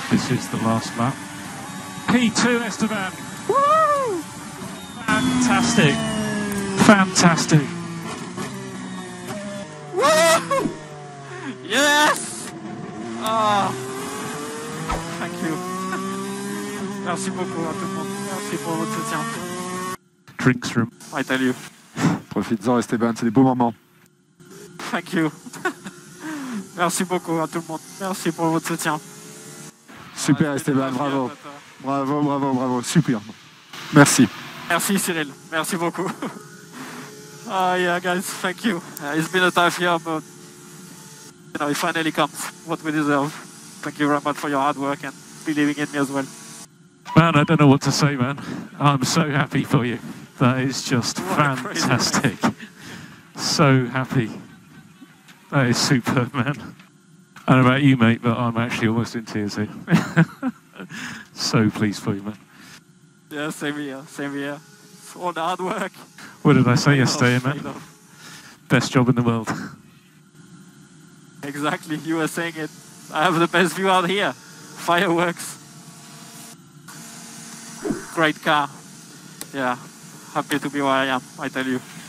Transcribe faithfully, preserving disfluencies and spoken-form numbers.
This is the last lap. P two, Esteban. Woo! Fantastic. Fantastic. Woo! Yes! Ah, thank you. Merci beaucoup à tout le monde. Merci pour votre soutien. Drinks room. I tell you. Profites-en, Esteban, c'est des beaux moments. Thank you. Merci beaucoup à tout le monde. Merci pour votre soutien. Super, Esteban, bravo. Bravo, bravo, bravo. Super. Merci. Merci, Cyril. Merci beaucoup. Ah, uh, yeah, guys, thank you. Uh, it's been a tough year, but you know, it finally comes. What we deserve. Thank you very much for your hard work and believing in me as well. Man, I don't know what to say, man. I'm so happy for you. That is just fantastic. So happy. That is superb, man. I don't know about you, mate, but I'm actually almost in tears here. So pleased for you, man. Yeah, same here, same here. It's all the hard work. What did I say yesterday, man? Best job in the world. Exactly, you were saying it. I have the best view out here. Fireworks. Great car. Yeah, happy to be where I am, I tell you.